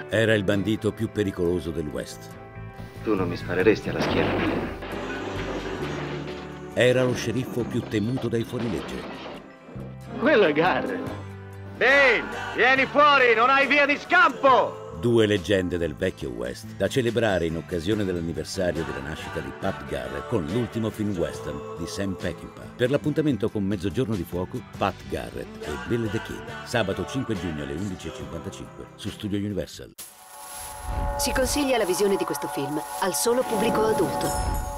Era il bandito più pericoloso del West. Tu non mi spareresti alla schiena. Era lo sceriffo più temuto dai fuorilegge. Quello è Garrett. Dale, vieni fuori, non hai via di scampo! Due leggende del vecchio West, da celebrare in occasione dell'anniversario della nascita di Pat Garrett con l'ultimo film western di Sam Peckinpah. Per l'appuntamento con Mezzogiorno di Fuoco, Pat Garrett e Billy the Kid, sabato 5 giugno alle 11:55 su Studio Universal. Si consiglia la visione di questo film al solo pubblico adulto.